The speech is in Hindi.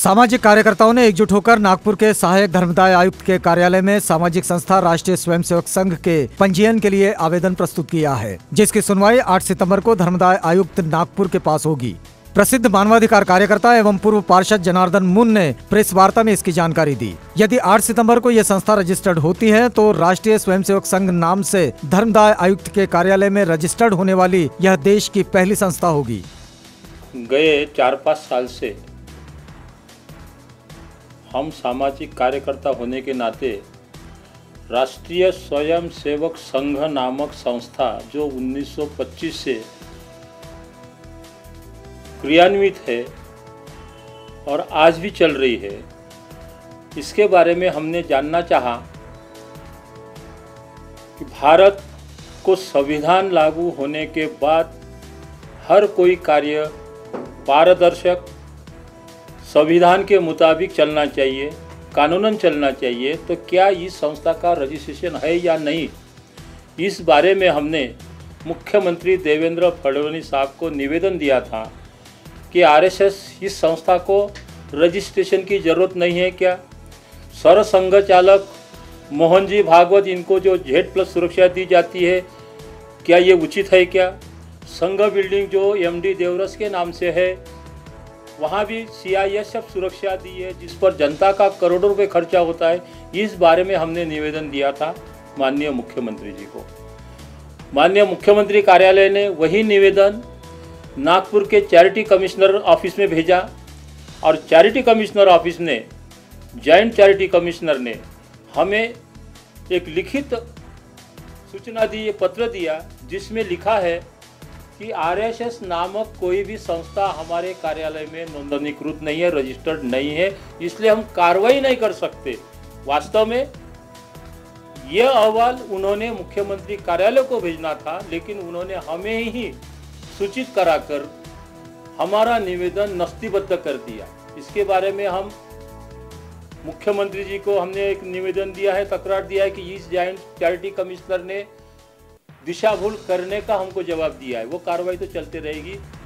सामाजिक कार्यकर्ताओं ने एकजुट होकर नागपुर के सहायक धर्मदाय आयुक्त के कार्यालय में सामाजिक संस्था राष्ट्रीय स्वयंसेवक संघ के पंजीयन के लिए आवेदन प्रस्तुत किया है, जिसकी सुनवाई 8 सितंबर को धर्मदाय आयुक्त नागपुर के पास होगी। प्रसिद्ध मानवाधिकार कार्यकर्ता एवं पूर्व पार्षद जनार्दन मुन ने प्रेस वार्ता में इसकी जानकारी दी। यदि 8 सितंबर को यह संस्था रजिस्टर्ड होती है तो राष्ट्रीय स्वयंसेवक संघ नाम से धर्मदाय आयुक्त के कार्यालय में रजिस्टर्ड होने वाली यह देश की पहली संस्था होगी। गए 4-5 साल से हम सामाजिक कार्यकर्ता होने के नाते राष्ट्रीय स्वयंसेवक संघ नामक संस्था जो 1925 से क्रियान्वित है और आज भी चल रही है, इसके बारे में हमने जानना चाहा कि भारत को संविधान लागू होने के बाद हर कोई कार्य पारदर्शक संविधान के मुताबिक चलना चाहिए, कानूनन चलना चाहिए, तो क्या इस संस्था का रजिस्ट्रेशन है या नहीं, इस बारे में हमने मुख्यमंत्री देवेंद्र फडणवीस साहब को निवेदन दिया था कि आरएसएस इस संस्था को रजिस्ट्रेशन की ज़रूरत नहीं है क्या। सरसंघ चालक मोहन जी भागवत इनको जो Z+ सुरक्षा दी जाती है, क्या ये उचित है क्या। संघ बिल्डिंग जो MD देवरस के नाम से है, वहाँ भी CISF सुरक्षा दी है, जिस पर जनता का करोड़ों रुपए खर्चा होता है। इस बारे में हमने निवेदन दिया था माननीय मुख्यमंत्री जी को। माननीय मुख्यमंत्री कार्यालय ने वही निवेदन नागपुर के चैरिटी कमिश्नर ऑफिस में भेजा और चैरिटी कमिश्नर ऑफिस ने, जॉइंट चैरिटी कमिश्नर ने हमें एक लिखित सूचना दी, पत्र दिया, जिसमें लिखा है कि आरएसएस नामक कोई भी संस्था हमारे कार्यालय में नोंदणीकृत नहीं है, रजिस्टर्ड नहीं है, इसलिए हम कार्रवाई नहीं कर सकते। वास्तव में यह अहवाल उन्होंने मुख्यमंत्री कार्यालय को भेजना था, लेकिन उन्होंने हमें ही सूचित कराकर हमारा निवेदन नस्तीबद्ध कर दिया। इसके बारे में हम मुख्यमंत्री जी को हमने एक निवेदन दिया है, तकरार दिया है कि इस जॉइंट चैरिटी कमिश्नर ने दिशा भूल करने का हमको जवाब दिया है। वो कार्रवाई तो चलती रहेगी।